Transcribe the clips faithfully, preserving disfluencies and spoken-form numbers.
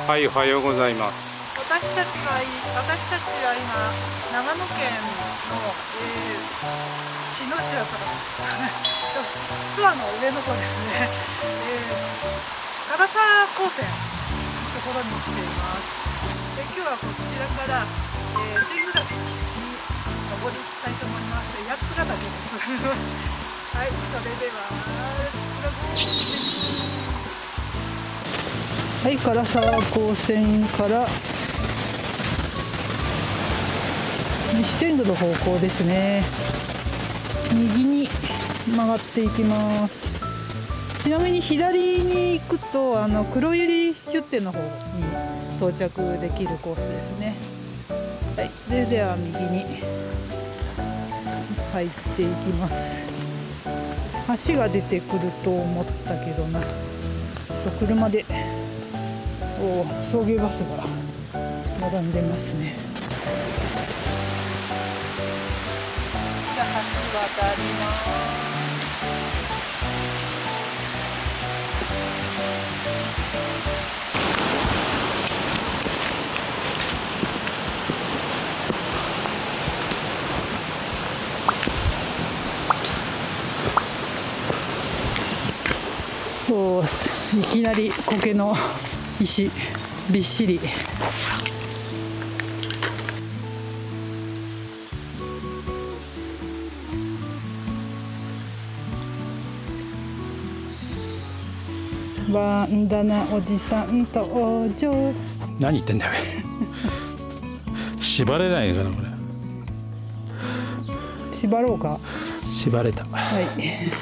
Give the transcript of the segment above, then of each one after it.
はい、おはようございます。 私たちは私たちは今長野県の、えー、茅野市だったかな諏訪の上の方ですね、えー、唐沢高専のところに来ています。で今日はこちらから、えー、天狗岳に登りたいと思います。八ヶ岳ですはい、それでははい、唐沢高専から西天狗の方向ですね。右に曲がっていきます。ちなみに左に行くとあの黒百合ヒュッテの方に到着できるコースですね。はい、それでは右に入っていきます。橋が出てくると思ったけどな。ちょっと車でお送迎バスが並んでますね。 じゃあ橋渡ります。 おいきなり苔の石びっしり。バンダナおじさん登場。 何言ってんだよ縛れないのかなこれ。縛ろうか。 縛れた。 はい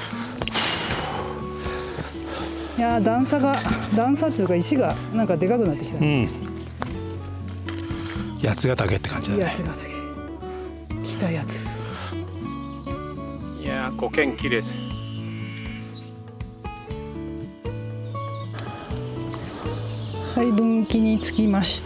いやー段差が段差っていうか石がなんかでかくなってきた、ね、 うん八ヶ岳って感じだね。 八ヶ岳来たやつ。 いやー苔んきれい。 はい、分岐に着きました。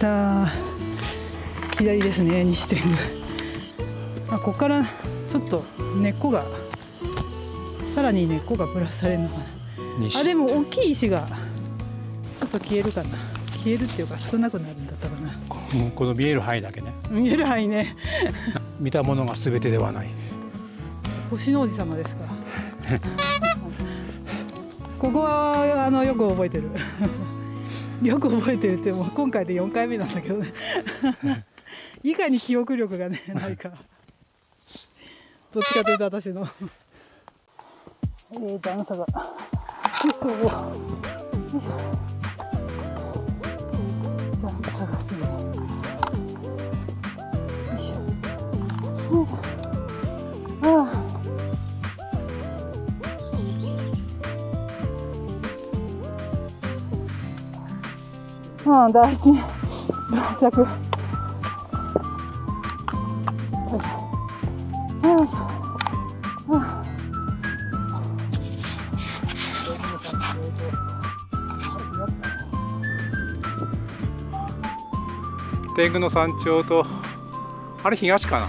左ですね、西天狗。あ、ここからちょっと根っこがさらに根っこがぶらされるのかな。あ、でも大きい石がちょっと消えるかな。消えるっていうか少なくなるんだったかな。 この見える範囲だけね。 見える範囲ね見たものが全てではない。 星の王子様ですかここはあのよく覚えてるよく覚えてるってもう今回でよんかいめなんだけどねいかに記憶力がねないかどっちかというと私のえー、段差が段差がすごい。よいしょよいしょ。ああああ、第一に到着。よいしょよいしょ。ああ天狗の山頂とあれ東かな。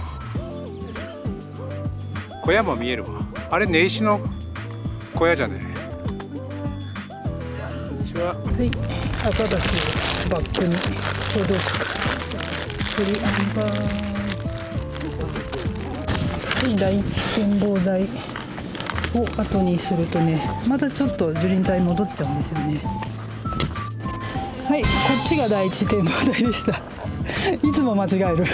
小屋も見えるわ。あれ根石の小屋じゃね。こんにちは。 はい、赤岳をバックに報道色鳥アンバー。はい、第一展望台を後にするとね、またちょっと樹林帯戻っちゃうんですよね。はい、こっちが第一展望台でしたいつも間違える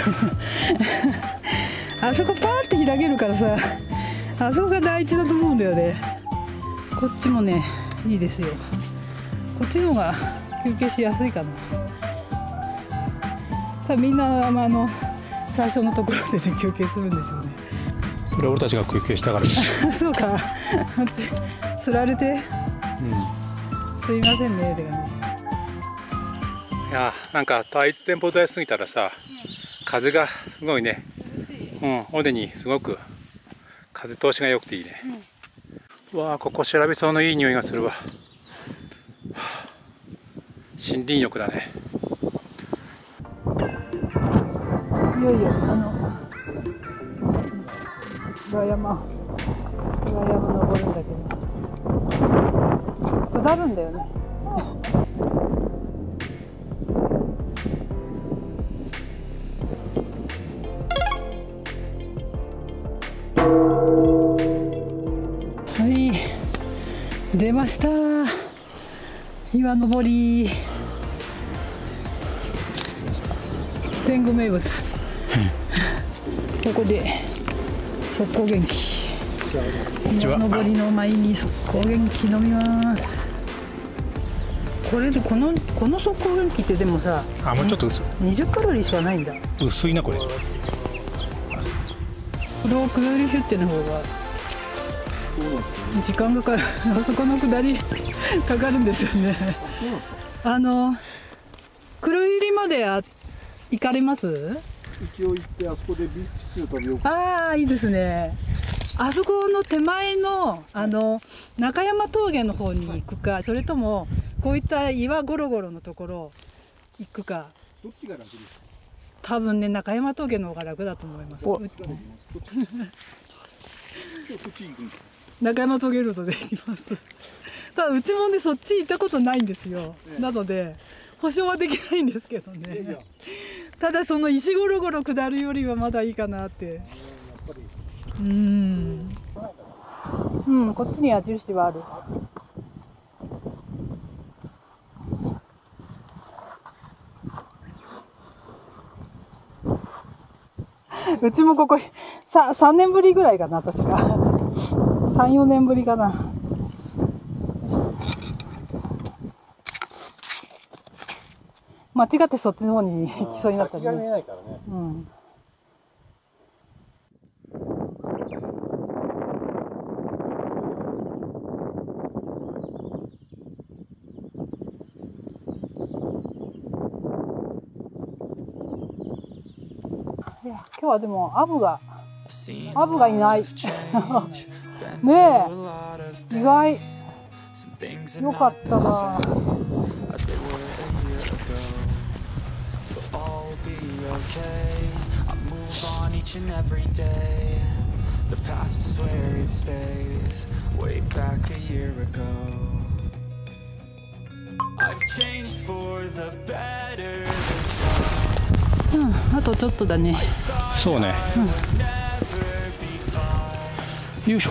あそこパーって開けるからさ、あそこが第一だと思うんだよね。こっちもねいいですよ。こっちの方が休憩しやすいかな。多分みんなあの最初のところでね休憩するんですよね。 それ俺たちが休憩したからそうかつられて、うん、すいませんねって感じ。 いやなんか第一展望台過ぎたらさ、うん、風がすごいね。うん、尾根にすごく風通しが良くていいね。うん、うわあ、ここ調べそうのいい匂いがするわ。森林浴だね。 いよいよあの岩山岩山登るんだけど下るんだよねました。岩登り天狗名物、ここで速攻元気、岩登りの前に速攻元気飲みます。これでこのこの速攻元気ってでもさ、 あ、もうちょっと薄い、 にじゅうカロリーしかないんだ。 薄いなこれ。 これをクールヒュッテの方が時間かかる。あそこの下りかかるんですよね。あの黒入りまであ行かれます？ 一応行ってあそこでビーフシチュー食べようか。 ああ、いいですね。あそこの手前のあの中山峠の方に行くか、それともこういった岩ゴロゴロのところ行くか。 どっちが楽ですか？ 多分ね、中山峠の方が楽だと思います。う中山峠ルートで行きます。ただうちもね、そっち行ったことないんですよ。 ええ、 なので保証はできないんですけどね。ただその石ゴロゴロ下るよりはまだいいかなって。うん。うん、こっちに矢印はある。うちもここささんねんぶりぐらいかな、確かさん、よねんぶりかな。間違ってそっちの方に行きそうになったりね。 見えないからね。 うん。いや、今日はでもアブがアブがいない。ねえ、意外。よかったな。うん、あとちょっとだね。 そうね。うん、よいしょ。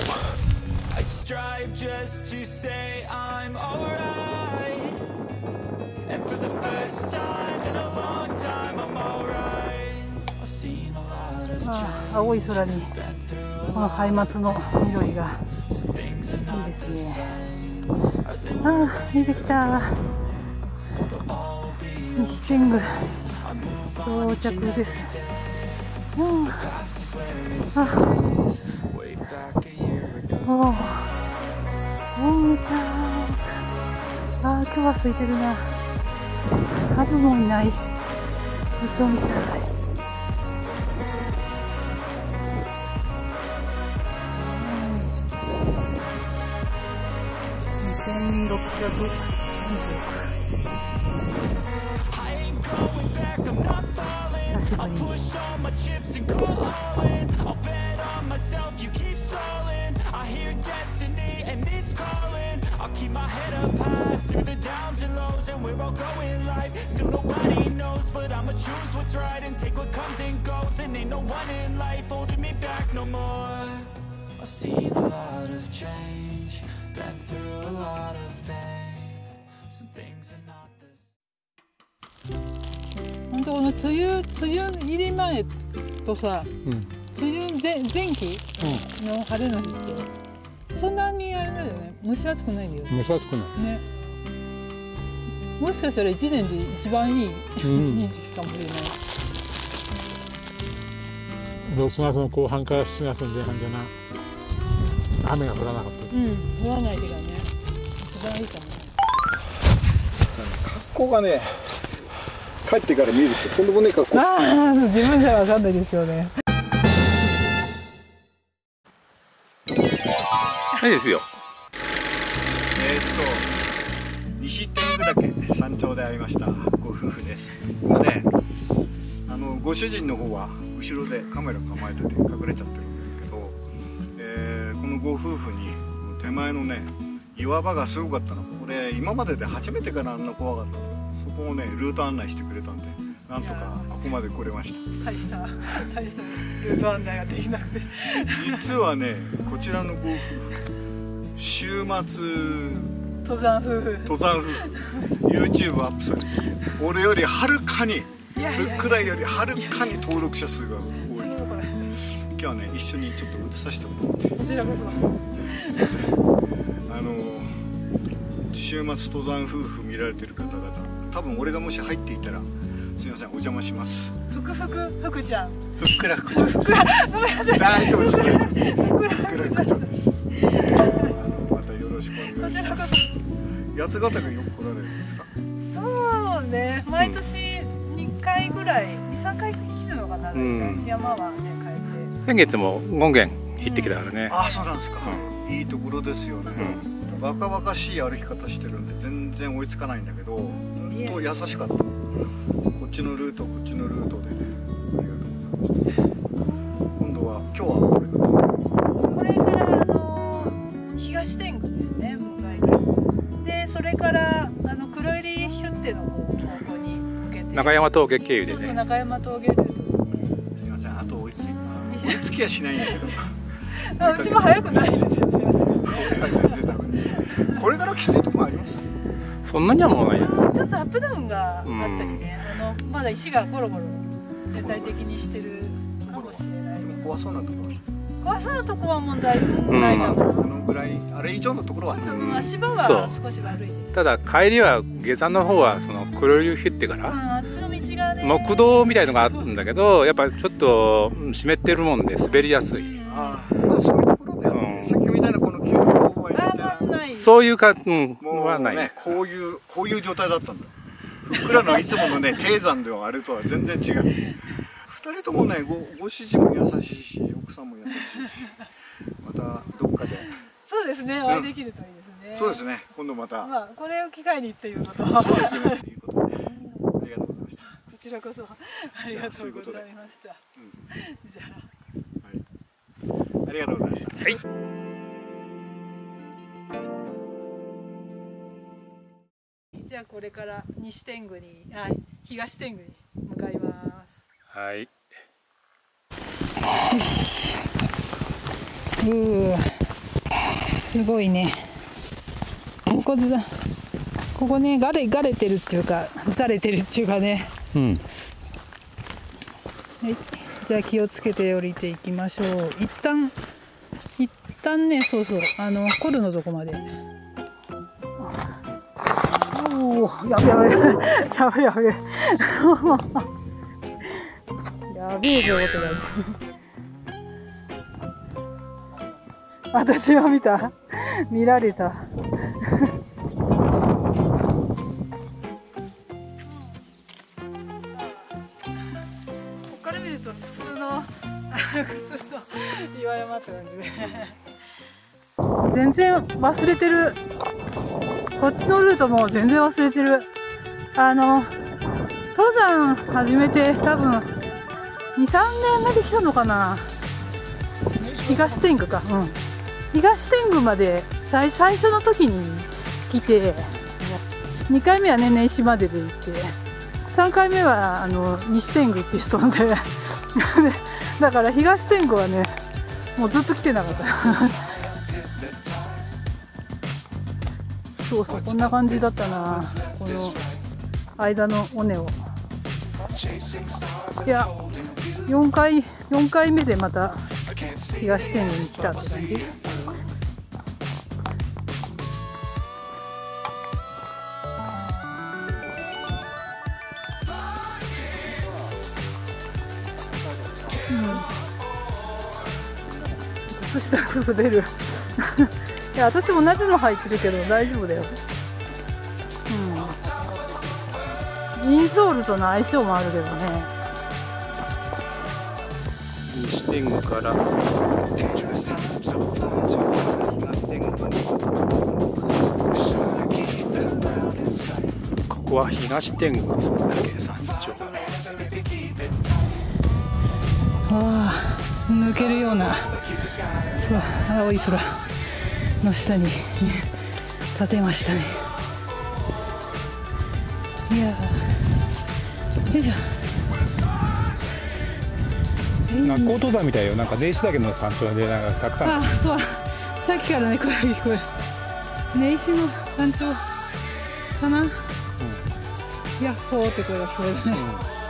ああ、青い空にこのハイマツの緑がいいですね。ああ、見てきた。西天狗到着です。うん、あおお、おんちゃん。ああ、今日は空いてるな。アブもいない。嘘みたい。にせんろっぴゃくにじゅうろく。久しぶりに。本当この梅雨梅雨入り前とさ、 うん、 梅雨前前期の晴れの日って、そんなにあれだよね、蒸し暑くないんだよね。 蒸し暑くないね。もしかしたら一年で一番いい、うん、いい時期かもしれない。 ろくがつの後半からしちがつの前半じゃな、雨が降らなかった。 うん、降らない日がね、一番いいかもね。 格好がね、帰ってから見るととんでもねえ格好。 ああ、自分じゃわかんないですよね。 いいですよ。 えー、っと西天狗岳山頂で会いましたご夫婦です。今ね、あのご主人の方は後ろでカメラ構えてて隠れちゃってるんだけど、えー、このご夫婦に手前のね岩場がすごかったの。これ今までで初めてからあんな怖かったの。そこをねルート案内してくれたんで、なんとかここまで来れました。 大した大したルート案内ができなくて実はね、こちらのご夫婦週末登山夫婦。 登山夫婦 YouTube アップされてて、俺よりはるかにふっくらよりはるかに登録者数が多い人。今日はね一緒にちょっと映させてもらって。 こちらこそ。 すみません。あの週末登山夫婦見られてる方々、多分俺がもし入っていたらすみませんお邪魔します。 ふくふくふくちゃん。 ふっくら福ちゃんです。 ごめんなさい。 大丈夫です。 ふっくらふっくら福ちゃんです。またよろしくお願いします。八ヶ岳よく来られるんですか？ そうね、毎年にかいぐらい、にさんかい来てるのかな、 うん、 山はね、帰って。 先月も権現行ってきたからね。 ああ、そうなんですか。 うん、 いいところですよね。うん、バカバカしい歩き方してるんで全然追いつかないんだけど、本当優しかった。こっちのルート、こっちのルートでね、ありがとうございました。今度は今日はこれからあの東天狗ですね、向かいで、それからあの黒入りヒュッテの方向に向けて中山峠経由でね。 そうそう、中山峠ルートでね。 すみません、あと追いつい追いつきはしないんだけど。 あ、うちも早くないです。全然全然ダメ。これからきついとこあります？ そんなにはもうないや。 ちょっとアップダウンがあったりね、あのまだ石がゴロゴロ全体的にしてるかもしれない。 怖そうなところ。 怖そうなとこは問題ないかな。 あのぐらい、あれ以上のところはね。 足場は少し悪いです。 ただ帰りは下山の方はその黒湯ヒュッテからあっちの道がね、 木道みたいのがあるんだけど、やっぱちょっと湿ってるもんで滑りやすい。 ああ、そういうところで、うん、さっきみたいなこの急勾配みたいな、 そういうか、うん、 もうね、こういうこういう状態だったんだよ。ふっくらのいつものね低山ではあれとは全然違う。二人ともね、ごご主人も優しいし、奥さんも優しいし、またどっかで。 そうですね、お会いできるといいですね。 そうですね、今度また。 まあこれを機会にっていうこと。 そうですね。ということで、ありがとうございました。 こちらこそありがとうございました。じゃあ、 ありがとうございました。 はい。 じゃあこれから西天狗に、あ、東天狗に向かいます。 はい。 よし。うわ、すごいね。ここずここね、がれがれてるっていうか、ざれてるっていうかね。 うん。 はい。じゃあ気をつけて降りていきましょう。一旦一旦ね、そうそう、あのコルのとこまで。おお、やべやべやべやべやべえぞって感じ。私は見た、見られた。 こっから見ると普通の普通の岩山って感じで全然忘れてる。こっちのルートも全然忘れてる。あの登山始めて多分にさんねんめで来たのかな。東天狗か、うん、東天狗まで 最, 最初の時に来て、にかいめはね根岸までで行って、さんかいめはあの西天狗って人でだから東天狗はねもうずっと来てなかったそうそう、こんな感じだったな、この間の尾根を。いや、よんかいよんかいめでまた東天狗に来たって感じ。うん、そしたら滑るいや、私同じの履いてるけど大丈夫だよ。うん、インソールとの相性もあるけどね。 西天狗から東天狗に、ここは東天狗そんだけ山頂。 わあ、抜けるような、そう、青い空の下に立てましたね。いやー、よいしょ。 なんか高登山みたいよ。なんか根岸岳の山頂でなんかたくさん。 あ、そう、さっきからね声が聞こえる。 根石の山頂かな、うん、ヤッホーって声が聞こえるね、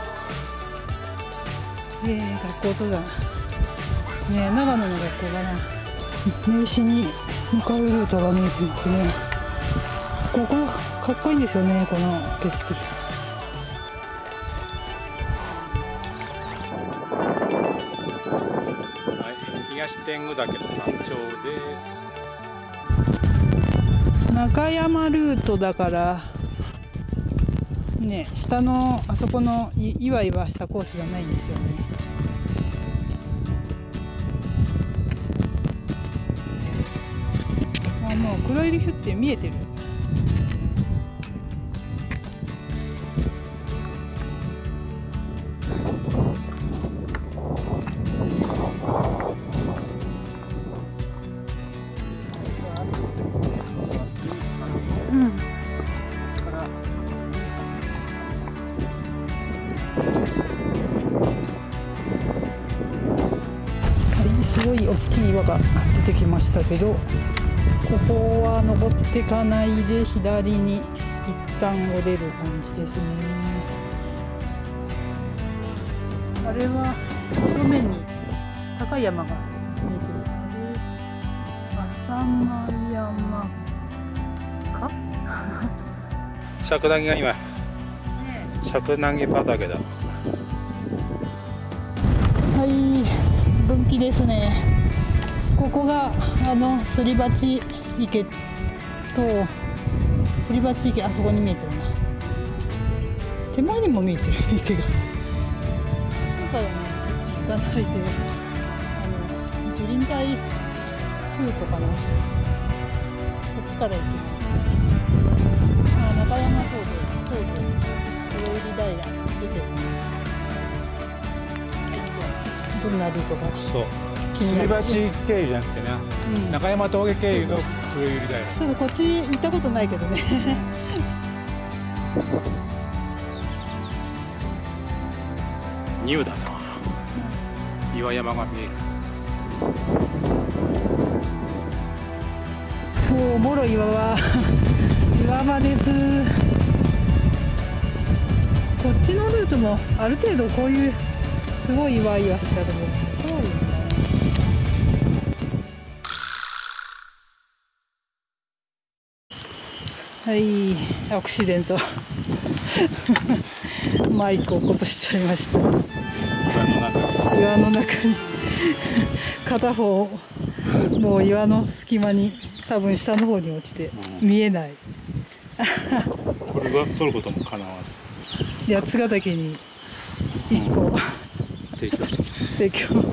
うん、えー、学校登山ね、長野の学校かな。根石に向かうルートが見えてますね。ここかっこいいんですよね、この景色。 はい、東天狗岳の山頂です。 中山ルートだからね、下のあそこのいいわいわしたコースじゃないんですよね。あ、もう黒いヒュって見えてる。うん。すごい大きい岩が出てきましたけど、ここは登っていかないで左に一旦降りる感じですね。あれは正面に高い山が見えてる。浅間山かシャクナゲが今、シャクナゲ畑だ。 はい、分岐ですね。ここがあのすり鉢池とすり鉢池、あそこに見えてるな。手前にも見えてる池が。だからね、そっち行かないで、あの樹林帯ルートかな。そっちから行きます。あ、中山峠、峠、黒入平出てる。どんなルートがそうすり鉢経由じゃなくてね、うん、中山峠経由の黒百合平。 ちょっとこっち行ったことないけどねニューだな、岩山が見える。 もうもろ岩は岩場です。こっちのルートもある程度こういうすごい岩岩したところ多いね。はい、アクシデントマイクを落っことしちゃいました。岩の中に片方もう岩の隙間に多分下の方に落ちて見えない、 うん、これは取ることもかなわず八ヶ岳にいっこ、うん、 提供してます提供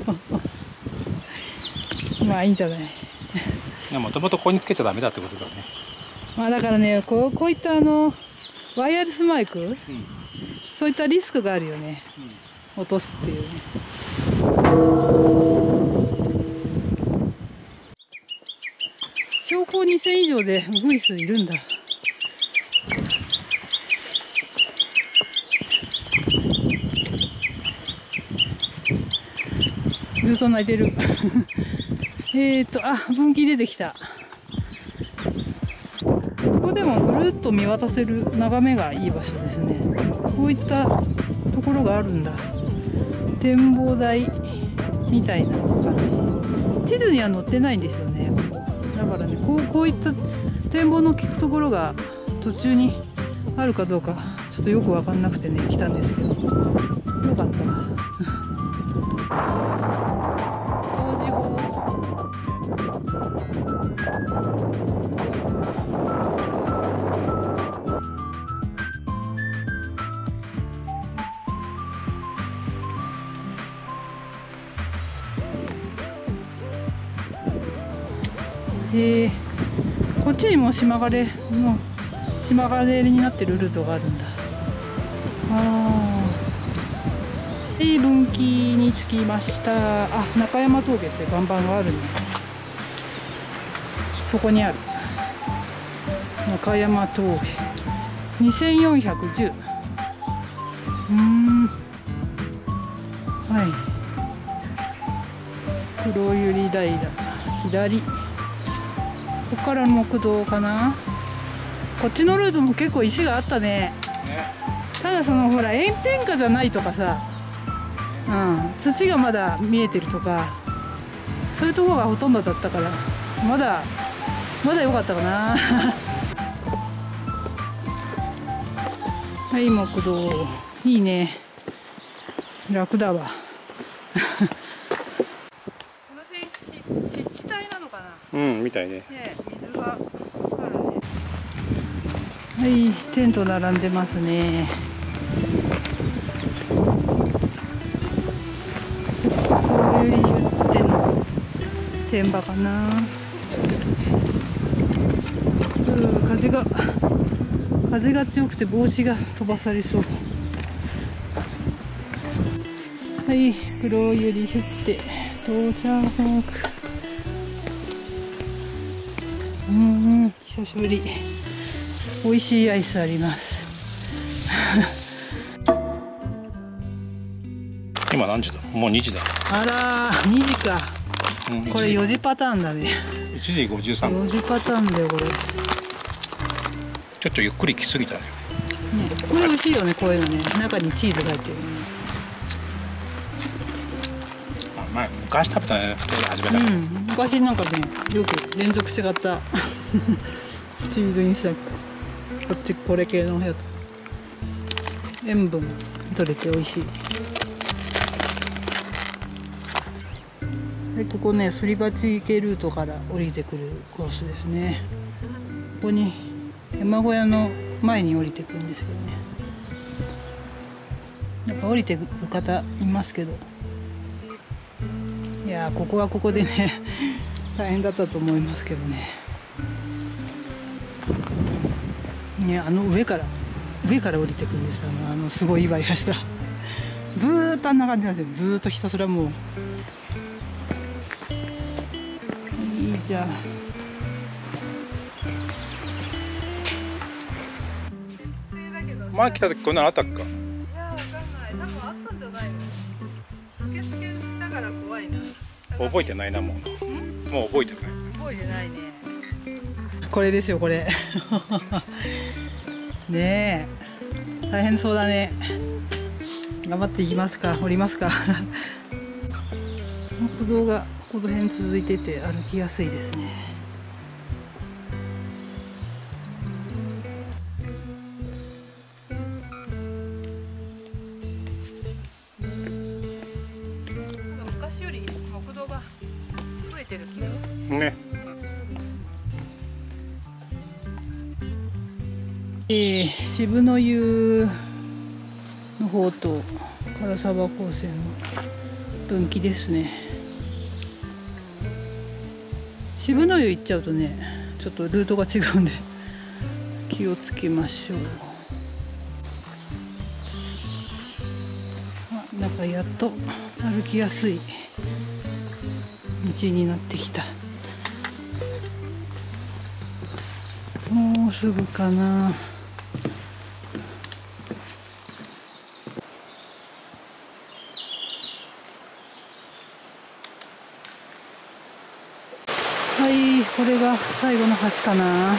まあいいんじゃない。 もともとここにつけちゃダメだってことだね。 まあだからね、こう、こういったあのワイヤレスマイク、うん、そういったリスクがあるよね、うん、落とすっていうね。標高にせん以上でウグイスいるんだ。ずっと泣いてるえっと、あ、分岐出てきた。ここでもぐるっと見渡せる眺めがいい場所ですね。こういったところがあるんだ。展望台みたいな感じ。地図には載ってないんですよね、ここ。だからね、こう、こういった展望の効くところが途中にあるかどうかちょっとよく分かんなくてね、来たんですけど、よかったな。掃除法。えー、こっちにも島枯れの島枯れになってるルートがあるんだ。ああ、で分岐に着きました。あ、中山峠って看板があるね。そこにある中山峠にせんよんひゃくじゅう。うーん、はい、黒百合平左。こから木道かな。こっちのルートも結構石があったね。ただそのほら炎天下じゃないとかさ、うん、土がまだ見えてるとか、そういうところがほとんどだったから、まだまだ良かったかな。はい、木道いいね、楽だわ。この辺湿地帯なのかな。 うんみたいね。 ね、水があるね。はい、テント並んでますね。こういうヒュッテの天場かな。うん、風が風が強くて帽子が飛ばされそう。はい、黒百合ヒュッテ到着。うんうん、久しぶり。美味しいアイスあります。 今何時だ？もうにじだ。 あらー、にじか。 うん、 これよじパターンだね。 いちじごじゅうさんふん。 よじパターンだよこれ。 ちょっとゆっくり来すぎたね。 ね、これ美味しいよね、こういうのね。中にチーズが入ってる。 あ、前昔食べたね。初めて。 うん、昔なんかね、よく連続して買ったチーズインスタント。こっちこれ系のやつ。塩分取れて美味しい。で、ここね、すり鉢系ルートから降りてくるコースですね。ここに山小屋の前に降りてくるんですけどね。なんか降りてくる方いますけど、いやー、ここはここでね大変だったと思いますけどね。ね、あの上から上から降りてくるんです。あの、あのすごいイライラした。ずーっとあんな感じなんですよ。ずーっとひたすらもう。いいじゃん。 前来た時こんなのあったっか。 いや、わかんない。多分あったんじゃないの。スケスケだから怖いな。 覚えてないな、もう。もう覚えてない。 覚えてないね。これですよ、これ。ねえ、大変そうだね。頑張っていきますか、降りますか。歩道がこの辺続いてて歩きやすいですね。昔より木道が増えてる気がするね。 えー、渋野湯の方と唐沢高専の分岐ですね。渋野湯行っちゃうとね、ちょっとルートが違うんで気をつけましょう。あ、なんかやっと歩きやすい道になってきた。もうすぐかな。はい、これが最後の橋かな。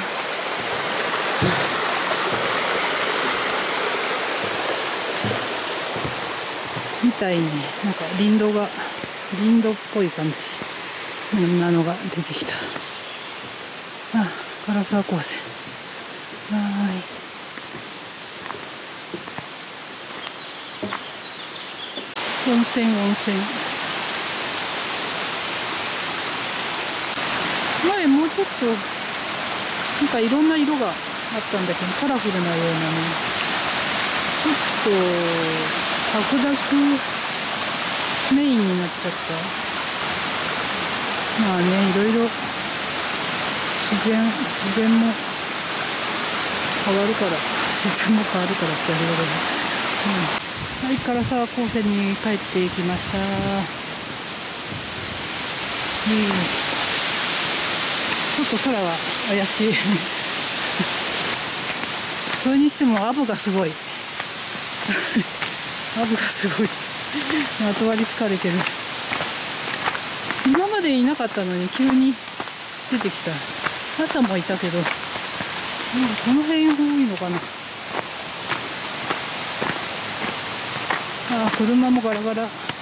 みたいになんか林道が林道っぽい感じなのが出てきた。あ、唐沢高専。はーい。温泉温泉。前もうちょっとなんかいろんな色があったんだけど、カラフルなようなね、ちょっと白濁メインになっちゃった。まあね、いろいろ自然自然も変わるから自然も変わるからってあれだけど、うん、はい、唐沢高専に帰ってきました。うん、ちょっと空は怪しい。それにしてもアブがすごい。アブがすごい。まとわりつかれてる。今までいなかったのに急に出てきた。 朝もいたけど、なんかこの辺多いのかな。ああ、車もガラガラ。